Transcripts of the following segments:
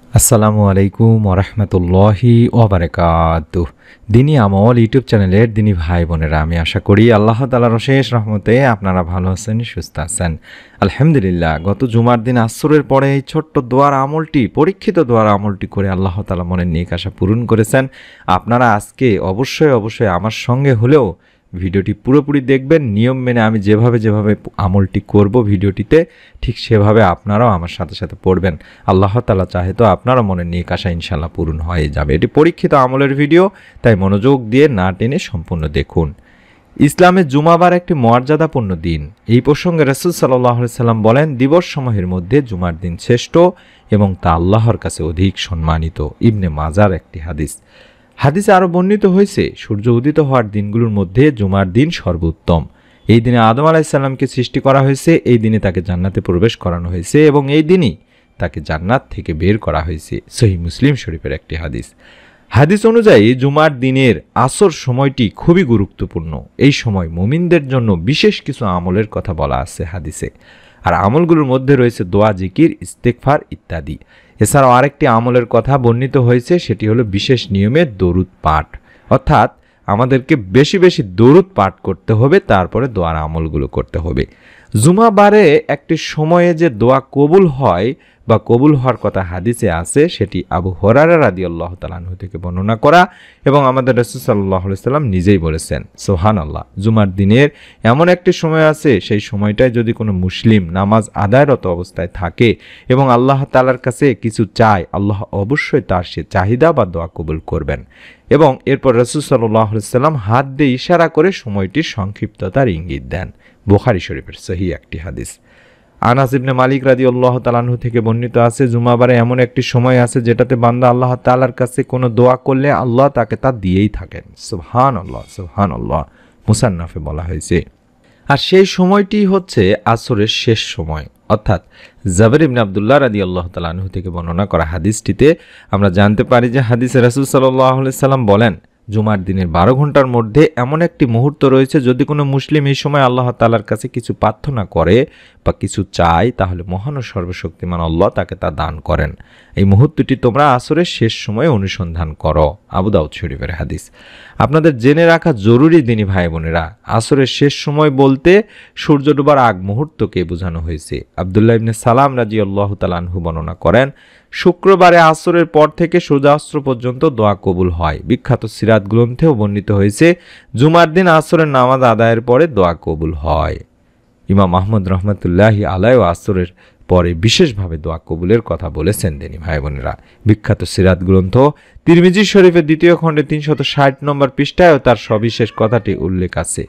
আসসালামু আলাইকুম ওরহমতুল্লাহি ওবারাকাতুহ। দিনী আমল ইউটিউব চ্যানেলের দিনী ভাই বোনেরা, আমি আশা করি আল্লাহ তাআলার অশেষ রহমতে আপনারা ভালো আছেন, সুস্থ আছেন। আলহামদুলিল্লাহ, গত জুমার দিন আসরের পরে এই ছোট্ট দোয়ার আমলটি, পরীক্ষিত দোয়ার আমলটি করে আল্লাহ তাআলা মনের নেক আশা পূরণ করেছেন। আপনারা আজকে অবশ্যই আমার সঙ্গে হলেও ভিডিওটি পুরোপুরি দেখবেন। নিয়ম মেনে আমি যেভাবে আমলটি করব ভিডিওটিতে, ঠিক সেভাবে আপনারাও আমার সাথে সাথে পড়বেন। আল্লাহ তাআলা চাহে তো আপনারও মনের নেক আশা ইনশাআল্লাহ পূরণ হয়ে যাবে। এটি পরীক্ষিত আমলের ভিডিও, তাই মনোযোগ দিয়ে না টেনে সম্পূর্ণ দেখুন। ইসলামে জুমাবার একটি মর্যাদাপূর্ণ দিন। এই প্রসঙ্গে রাসূল সাল্লাল্লাহু আলাইহি সাল্লাম বলেন, দিবস সমূহের মধ্যে জুমার দিন শ্রেষ্ঠ এবং তা আল্লাহর কাছে অধিক সম্মানিত। ইবনে মাজার একটি হাদিস। হাদিসে আরও বর্ণিত হয়েছে, সূর্য উদিত হওয়ার দিনগুলোর মধ্যে জুমার দিন সর্বোত্তম। এই দিনে আদম আলাইহিস সালামকে সৃষ্টি করা হয়েছে, এই দিনে তাকে জান্নাতে প্রবেশ করানো হয়েছে এবং এই দিনই তাকে জান্নাত থেকে বের করা হয়েছে। সহিহ মুসলিম শরীফের একটি হাদিস। হাদিস অনুযায়ী জুমার দিনের আসর সময়টি খুবই গুরুত্বপূর্ণ। এই সময় মুমিনদের জন্য বিশেষ কিছু আমলের কথা বলা আছে হাদিসে। আর আমলগুলোর মধ্যে রয়েছে দোয়া, জিকির, ইস্তেগফার ইত্যাদি। এছাড়াও আরেকটি আমলের কথা বর্ণিত হয়েছে, সেটি হলো বিশেষ নিয়মে দরুদ পাঠ। অর্থাৎ আমাদেরকে বেশি বেশি দরুদ পাঠ করতে হবে, তারপরে দোয়ার আমলগুলো করতে হবে। জুমাবারে একটি সময়ে যে দোয়া কবুল হয় বা কবুল হওয়ার কথা হাদিসে আছে, সেটি আবু হুরায়রা রাদিয়াল্লাহু তাআলা আনহু থেকে বর্ণনা করা এবং আমাদের রাসূল সাল্লাল্লাহু আলাইহি সাল্লাম নিজেই বলেছেন, সুবহানাল্লাহ। জুমার দিনের এমন একটি সময় আছে, সেই সময়টায় যদি কোনো মুসলিম নামাজ আদায়রত অবস্থায় থাকে এবং আল্লাহ তাআলার কাছে কিছু চায়, আল্লাহ অবশ্যই তার সে চাহিদা বা দোয়া কবুল করবেন। এবং এরপর রাসূল সাল্লাল্লাহু আলাইহি সাল্লাম হাত দিয়ে ইশারা করে সময়টির সংক্ষিপ্ততার ইঙ্গিত দেন। বুখারী শরীফের সহিহ একটি হাদিস। আনাস ইবনে মালিক রাদিয়াল্লাহু তাআলা আনহু থেকে বর্ণিত আছে, জুমাবারে এমন একটি সময় আছে যেটাতে বান্দা আল্লাহ তাআলার কাছে কোনো দোয়া করলে আল্লাহ তাকে তা দিয়েই থাকেন। সুবহানাল্লাহ, সুবহানাল্লাহ। মুসান্নাফে বলা হয়েছে। আর সেই সময়টি হচ্ছে আসরের শেষ সময়। অর্থাৎ জাবের ইবনে আব্দুল্লাহ রাদিয়াল্লাহু তাআলা আনহু থেকে বর্ণনা করা হাদিসটিতে আমরা জানতে পারি যে হাদিসে রাসূল সাল্লাল্লাহু আলাইহি সাল্লাম বলেন, জুমার দিনের 12 ঘন্টার মধ্যে এমন একটি মুহূর্ত রয়েছে, যদি কোনো মুসলিম এই সময় আল্লাহ তাআলার কাছে কিছু প্রার্থনা করে বা কিছু চায়, তাহলে মহান ও সর্বশক্তিমান আল্লাহ তাকে তা দান করেন। এই মুহূর্তটি তোমরা আসরের শেষ সময়ে অনুসন্ধান করো। আবু দাউদ শরীফের হাদিস। আপনাদের জেনে রাখা জরুরি দিনী ভাই বোনেরা, আসরের শেষ সময় বলতে সূর্য ডোবার আগ মুহূর্তকে বোঝানো হয়েছে। আব্দুল্লাহ ইবনে সালাম রাদিয়াল্লাহু তাআলা আনহু বর্ণনা করেন, শুক্রবারে আসরের পর থেকে সূর্যাস্ত পর্যন্ত দোয়া কবুল হয়। বিখ্যাত সিরাত গ্রন্থেও বর্ণিত হয়েছে, জুমার দিন আসরের নামাজ আদায়ের পরে দোয়া কবুল হয়। ইমাম আহমদ রহমতুল্লাহি আলাইহি আসরের পরে বিশেষভাবে দোয়া কবুলের কথা বলেছেন দিনী ভাই বোনেরা। বিখ্যাত সিরাত গ্রন্থ তিরমিজি শরীফের 2য় খণ্ডে 360 নম্বর পৃষ্ঠায়ও তার সবিশেষ কথাটি উল্লেখ আছে।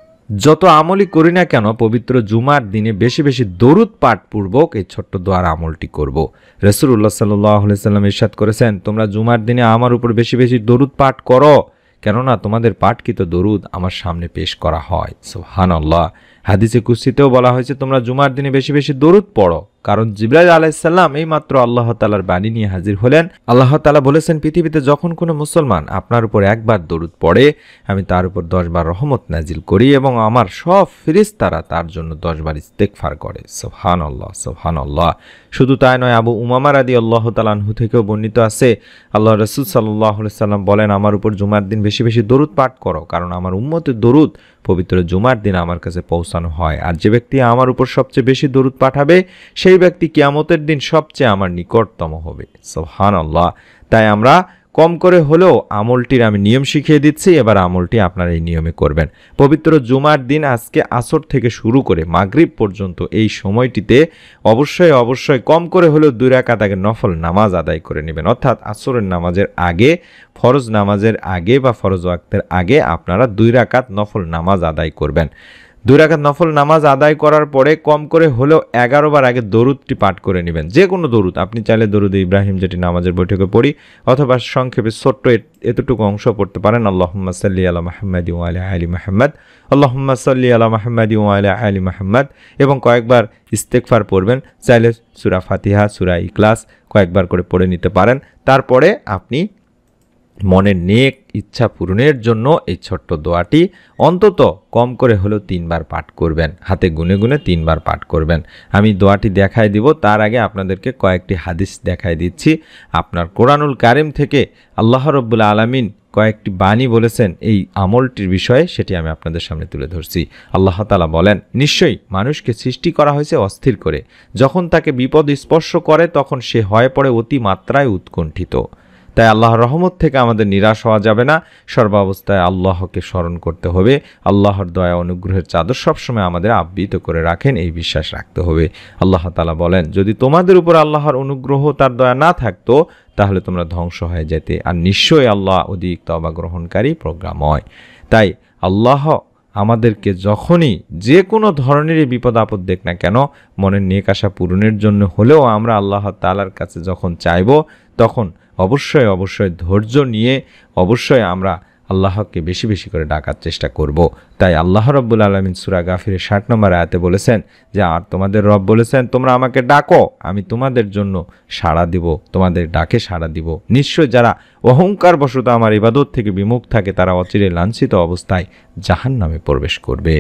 যত আমলই করি না কেন, পবিত্র জুমার দিনে বেশি বেশি দরুদ পাঠ পূর্বক এই ছোট্ট দোয়ার আমলটি করব। রাসূলুল্লাহ সাল্লাল্লাহু আলাইহি সাল্লাম ইরশাদ করেছেন, তোমরা জুমার দিনে আমার উপর বেশি বেশি দরুদ পাঠ করো, কেননা তোমাদের পাঠকৃত দরুদ আমার সামনে পেশ করা হয়। সুবহানাল্লাহ। হাদিসে কুদসিতেও বলা হয়েছে, তোমরা জুমার দিনে বেশি বেশি দরুদ পড়ো, কারণ জিবরাইল আলাইহিস সালাম এই মাত্র আল্লাহ তাআলার বাণী নিয়ে হাজির হলেন। আল্লাহ তাআলা বলেছেন, পৃথিবীতে যখন কোনো মুসলমান আপনার উপর একবার দরুদ পড়ে, আমি তার উপর 10 বার রহমত নাজিল করি এবং আমার সব ফেরেশতারা তার জন্য 10 বার ইস্তেগফার করে। সুবহানাল্লাহ, সুবহানাল্লাহ। শুধু তাই নয়, আবু উমামা রাদিয়াল্লাহু তাআলা আনহু থেকেও বর্ণিত আছে, আল্লাহ রাসূল সাল্লাল্লাহু আলাইহি সাল্লাম বলেন, আমার উপর জুমার দিন বেশি বেশি দরুদ পাঠ করো, কারণ আমার উম্মতের দরুদ পবিত্র জুমার দিন আমার কাছে পৌঁছানো হয়। আর যে ব্যক্তি আমার উপর সবচেয়ে বেশি দরুদ পাঠাবে, সেই ব্যক্তি কিয়ামতের দিন সবচেয়ে আমার নিকটতম হবে। সুবহানাল্লাহ। তাই আমরা কম করে হলেও আমলটির আমি নিয়ম শিখিয়ে দিচ্ছি, এবার আমলটি আপনারা এই নিয়মে করবেন। পবিত্র জুমার দিন আজকে আসর থেকে শুরু করে মাগরিব পর্যন্ত এই সময়টিতে অবশ্যই কম করে হলেও 2 রাকাত আগে নফল নামাজ আদায় করে নেবেন। অর্থাৎ আসরের নামাজের আগে, ফরজ নামাজের আগে বা ফরজ ওয়াক্তের আগে আপনারা 2 রাকাত নফল নামাজ আদায় করবেন। 2 রাকাত নফল নামাজ আদায় করার পরে কম করে হলেও 11 বার আগে দরুদটি পাঠ করে নেবেন। যে কোনো দরুদ, আপনি চাইলে দরুদ ইব্রাহিম যেটি নামাজের বৈঠকে পড়ি, অথবা সংক্ষেপে ছোট্ট এতটুকু অংশ পড়তে পারেন, আল্লাহুম্মা সাল্লি আলা মুহাম্মাদি ওয়া আলা আলি মুহাম্মাদ, আল্লাহুম্মা সাল্লি আলা মুহাম্মাদি ওয়া আলা আলি মুহাম্মাদ, এবং কয়েকবার ইস্তেগফার পড়বেন। চাইলে সূরা ফাতিহা, সূরা ইখলাস কয়েকবার করে পড়ে নিতে পারেন। তারপরে আপনি মনের নেক ইচ্ছা পূরণের জন্য এই ছোট্ট দোয়াটি অন্তত কম করে হলেও 3 বার পাঠ করবেন, হাতে গুনে গুনে 3 বার পাঠ করবেন। আমি দোয়াটি দেখাই দিব, তার আগে আপনাদেরকে কয়েকটি হাদিস দেখাই দিচ্ছি। আপনার কোরআনুল কারিম থেকে আল্লাহ রাব্বুল আলামিন কয়েকটি বাণী বলেছেন এই আমলটির বিষয়ে, সেটি আমি আপনাদের সামনে তুলে ধরছি। আল্লাহ তাআলা বলেন, নিশ্চয়ই মানুষকে সৃষ্টি করা হয়েছে অস্থির করে, যখন তাকে বিপদ স্পর্শ করে তখন সে হয়ে পড়ে অতি মাত্রায় উৎকণ্ঠিত। তাই আল্লাহর রহমত থেকে আমাদের নিরাশ হওয়া যাবে না, সর্বাবস্থায় আল্লাহকে স্মরণ করতে হবে। আল্লাহর দয়া অনুগ্রহের চাদর সবসময় আমাদের আবৃত করে রাখেন, এই বিশ্বাস রাখতে হবে। আল্লাহ তাআলা বলেন, যদি তোমাদের উপর আল্লাহর অনুগ্রহ তার দয়া না থাকতো তাহলে তোমরা ধ্বংস হয়ে যেতে, আর নিশ্চয়ই আল্লাহ অধিক তওবা গ্রহণকারী প্রজ্ঞাময়। তাই আল্লাহ আমাদেরকে যখনই যে কোনো ধরনেরই বিপদ আপদ দেখ না কেন, মনের নেক আশা পূরণের জন্য হলেও আমরা আল্লাহ তাআলার কাছে যখন চাইব, তখন অবশ্যই ধৈর্য নিয়ে অবশ্যই আমরা আল্লাহকে বেশি বেশি করে ডাকার চেষ্টা করব। তাই আল্লাহ রাব্বুল আলামিন সূরা গাফিরের 60 নম্বর আয়াতে বলেছেন যে, আর তোমাদের রব বলেছেন, তোমরা আমাকে ডাকো, আমি তোমাদের জন্য সাড়া দিব, তোমাদের ডাকে সাড়া দিব। নিশ্চয় যারা অহংকার বশত আমার ইবাদত থেকে বিমুখ থাকে তারা অচিরে লাঞ্ছিত অবস্থায় জাহান্নামে প্রবেশ করবে।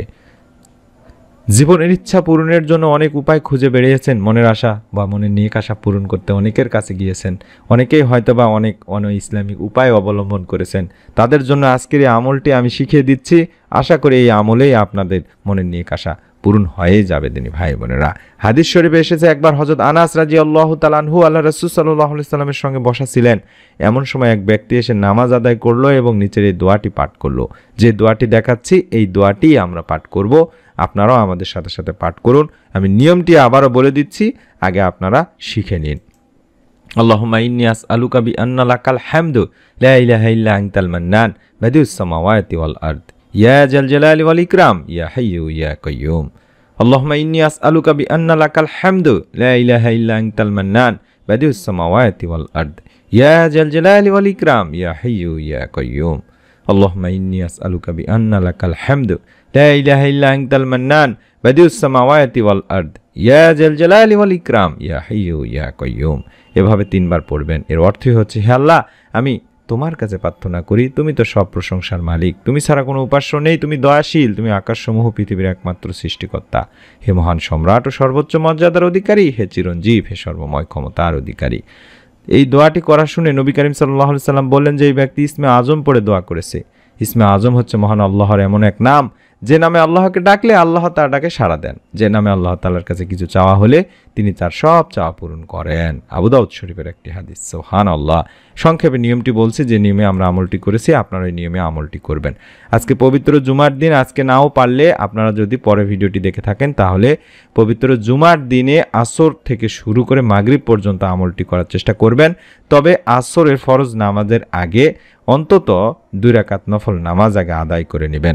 জীবনের ইচ্ছা পূরণের জন্য অনেক উপায় খুঁজে বেরিয়েছেন। মনের আশা বা মনের নেক আশা পূরণ করতে অনেকের কাছে গিয়েছেন, অনেকেই হয়তোবা অনেক ইসলামিক উপায় অবলম্বন করেছেন। তাদের জন্য আজকের এই আমলটি আমি শিখিয়ে দিচ্ছি। আশা করি এই আমলেই আপনাদের মনের নেক আশা পূরণ হয়ে যাবে দিনী ভাই বোনেরা। হাদিস শরীফে এসেছে, একবার হযরত আনাস রাদিয়াল্লাহু তাআলা আনহু আল্লাহ রাসূল সাল্লাল্লাহু আলাইহি সাল্লামের সঙ্গে বসা ছিলেন। এমন সময় এক ব্যক্তি এসে নামাজ আদায় করলো এবং নিচের এই দোয়াটি পাঠ করলো। যে দোয়াটি দেখাচ্ছি এই দোয়াটি আমরা পাঠ করব, আপনারাও আমাদের সাথে সাথে পাঠ করুন। আমি নিয়মটি আবারও বলে দিচ্ছি, আগে আপনারা শিখে নিন। আল্লাহুম্মা ইন্নী আসআলুকা বিআন্না লাকাল হামদু লা ইলাহা ইল্লা আনতাল মান্নান বাদিউস সামাওয়াতি ওয়াল আরদ ইয়া জাল জালালি ওয়াল ইকরাম ইয়া হাইয়্যু ইয়া কাইয়্যুম। আল্লাহুম্মা ইন্নী আসআলুকা বিআন্না লাকাল হামদু লা ইলাহা ইল্লা আনতাল মান্নান বাদিউস সামাওয়াতি ওয়াল আরদ ইয়া জাল জালালি ওয়াল ইকরাম ইয়া হাইয়্যু ইয়া কাইয়্যুম। আল্লাহুম্মা ইন্নী আসআলুকা বিআন্না লাকাল হামদু লা ইলাহা ইল্লা আনতাল মান্নান বাদিউস সামাওয়াতি ওয়াল আরদ ইয়া জাল জালালি ওয়াল ইকরাম ইয়া হাইয়্যু ইয়া কাইয়্যুম। এভাবে 3 বার পড়বেন। এর অর্থই হচ্ছে, হে আল্লাহ, আমি তোমার কাছে প্রার্থনা করি, তুমি তো সব প্রশংসার মালিক, তুমি ছাড়া কোনো উপাস্য নেই, তুমি দয়াশীল, তুমি আকাশসমূহ পৃথিবীর একমাত্র সৃষ্টিকর্তা। হে মহান সম্রাট ও সর্বোচ্চ মর্যাদার অধিকারী, হে চিরঞ্জীব, হে সর্বময় ক্ষমতার অধিকারী। এই দোয়াটি করা শুনে নবী করিম সাল্লাল্লাহু আলাইহি সাল্লাম বললেন যে এই ব্যক্তি ইসমে আজম পড়ে দোয়া করেছে। ইসমে আজম হচ্ছে মহান আল্লাহর এমন এক নাম যে নামে আল্লাহকে ডাকলে আল্লাহ তার ডাকে সাড়া দেন, যে নামে আল্লাহ তাআলার কাছে কিছু চাওয়া হলে তিনি তার সব চাওয়া পূরণ করেন। আবু দাউদ শরীফের একটি হাদিস। সুবহানাল্লাহ। সংক্ষেপে নিয়মটি বলছি, যে নিয়মে আমরা আমলটি করেছি আপনারা এই নিয়মে আমলটি করবেন। আজকে পবিত্র জুমার দিন, আজকে নাও পারলে আপনারা যদি পরে ভিডিওটি দেখে থাকেন তাহলে পবিত্র জুমার দিনে আসর থেকে শুরু করে মাগরিব পর্যন্ত আমলটি করার চেষ্টা করবেন। তবে আসরের ফরজ নামাজের আগে অন্তত 2 রাকাত নফল নামাজ আগে আদায় করে নেবেন।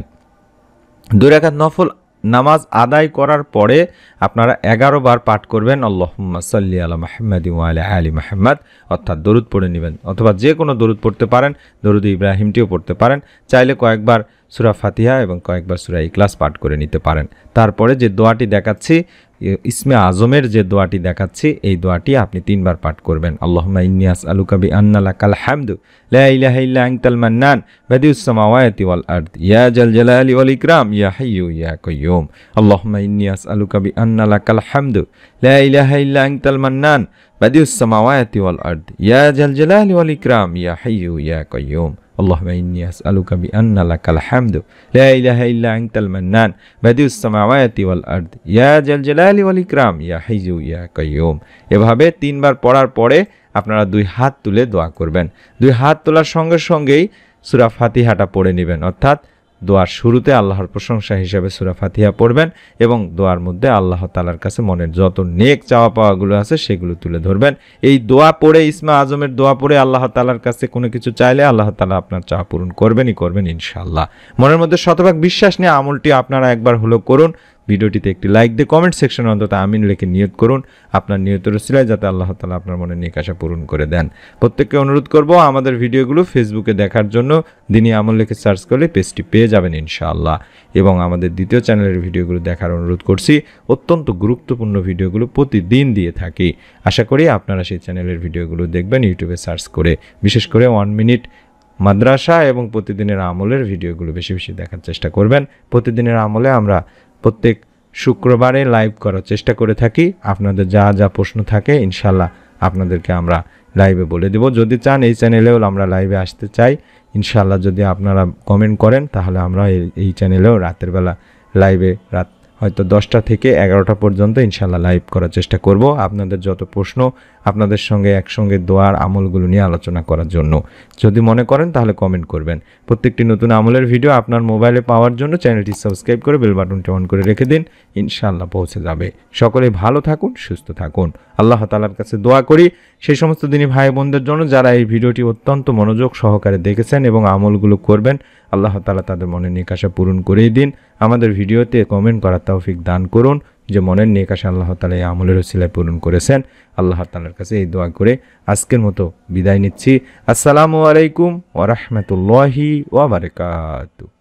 2 রাকাত নফল নামাজ আদায় করার পরে আপনারা 11 বার পাঠ করবেন আল্লাহুম্মা সাল্লি আলা মুহাম্মাদি ওয়া আলা আলি মুহাম্মাদ, অর্থাৎ দরুদ পড়ে নেবেন, অথবা যে কোনো দরুদ পড়তে পারেন, দরুদ ইব্রাহিমটিও পড়তে পারেন। চাইলে কয়েকবার সূরা ফাতিহা এবং কয়েকবার সূরা ইখলাস পাঠ করে নিতে পারেন। তারপরে যে দোয়াটি দেখাচ্ছি, ইসমে আজমের যে দোয়াটি দেখাচ্ছি, এই দোয়াটি আপনি 3 বার পাঠ করবেন। আল্লাহুম্মা ইন্নী আসআলুকা বিআন্না লাকাল হামদু লা ইলাহা ইল্লা আনতাল মান্নান বাদিউস সামাওয়াতি ওয়াল আরদ ইয়া জাল জালালি ওয়াল ইকরাম ইয়া হাইয়্যু ইয়া কাইয়্যুম। আল্লাহুম্মা ইন্নী আসআলুকা বিআন্না লাকাল হামদু লা ইলাহা ইল্লা আনতাল মান্নান বাদিউস সামাওয়াতি ওয়াল আরদ ইয়া জাল জালালি ওয়াল ইকরাম ইয়া হাইয়্যু ইয়া কাইয়্যুম। اللهم إني أسألك بأن لك الحمد لا إله إلا أنت المنان بديع السماوات والأرض يا ذا الجلال والإكرام يا حي يا قيوم। এভাবে 3 বার পড়ার পরে আপনারা 2 হাত তুলে দোয়া করবেন। 2 হাত তোলার সঙ্গে সঙ্গেই সূরা ফাতিহাটা পড়ে নেবেন, অর্থাৎ দোয়ার শুরুতে আল্লাহর প্রশংসা হিসেবে সূরা ফাতিহা পড়বেন এবং দোয়ার মধ্যে আল্লাহ তাআলার কাছে মনের যত নেক চাওয়া পাওয়াগুলো আছে সেগুলো তুলে ধরবেন। এই দোয়া পড়ে, ইসমে আজমের দোয়া পড়ে আল্লাহ তাআলার কাছে কোনো কিছু চাইলে আল্লাহ তাআলা আপনার চাওয়া পূরণ করবেন ইনশাআল্লাহ। মনের মধ্যে শতভাগ বিশ্বাস নিয়ে আমলটি আপনারা একবার হলো করুন। ভিডিওটিতে একটি লাইক দিয়ে কমেন্ট সেকশনে অন্তত আমিন লিখে নিয়ত করুন, আপনার নিয়তের উসিলায় যাতে আল্লাহ তাআলা আপনার মনের নেক আশা পূরণ করে দেন। প্রত্যেককে অনুরোধ করব আমাদের ভিডিওগুলো ফেসবুকে দেখার জন্য। দিনী আমল লিখে সার্চ করলে পেজটি পেয়ে যাবেন ইনশাআল্লাহ। এবং আমাদের দ্বিতীয় চ্যানেলের ভিডিওগুলো দেখার অনুরোধ করছি। অত্যন্ত গুরুত্বপূর্ণ ভিডিওগুলো প্রতিদিন দিয়ে থাকি। আশা করি আপনারা সেই চ্যানেলের ভিডিওগুলো দেখবেন ইউটিউবে সার্চ করে, বিশেষ করে 1 মিনিট মাদ্রাসা এবং প্রতিদিনের আমলের ভিডিওগুলো বেশি বেশি দেখার চেষ্টা করবেন। প্রতিদিনের আমলে আমরা প্রত্যেক শুক্রবারে লাইভ করার চেষ্টা করে থাকি। আপনাদের যা যা প্রশ্ন থাকে ইনশাল্লাহ আপনাদেরকে আমরা লাইভে বলে দেব। যদি চান এই চ্যানেলেও আমরা লাইভে আসতে চাই ইনশাল্লাহ, যদি আপনারা কমেন্ট করেন তাহলে আমরা এই চ্যানেলেও রাতের বেলা লাইভে রাত হয়তো 10টা থেকে 11টা পর্যন্ত ইনশাল্লাহ লাইভ করার চেষ্টা করব আপনাদের যত প্রশ্ন আপনাদের সঙ্গে একসঙ্গে দোয়ার আমলগুলো নিয়ে আলোচনা করার জন্য। যদি মনে করেন তাহলে কমেন্ট করবেন। প্রত্যেকটি নতুন আমলের ভিডিও আপনার মোবাইলে পাওয়ার জন্য চ্যানেলটি সাবস্ক্রাইব করে বেল বাটনটি অন করে রেখে দিন, ইনশাআল্লাহ পৌঁছে যাবে। সকলে ভালো থাকুন, সুস্থ থাকুন। আল্লাহ তাআলার কাছে দোয়া করি সেই সমস্ত দিনী ভাই বোনদের জন্য যারা এই ভিডিওটি অত্যন্ত মনোযোগ সহকারে দেখেছেন এবং আমলগুলো করবেন, আল্লাহ তাআলা তাদের মনের নেক আশা পূরণ করেই দিন। আমাদের ভিডিওতে কমেন্ট করার তৌফিক দান করুন যে মনের নেক আশা আল্লাহ তাআলা এই আমলের ওসিলায় পূরণ করেছেন। আল্লাহ তাআলার কাছে এই দোয়া করে আজকের মতো বিদায় নিচ্ছি। আসসালামু আলাইকুম ওয়া রাহমাতুল্লাহি ওয়া বারাকাতুহু।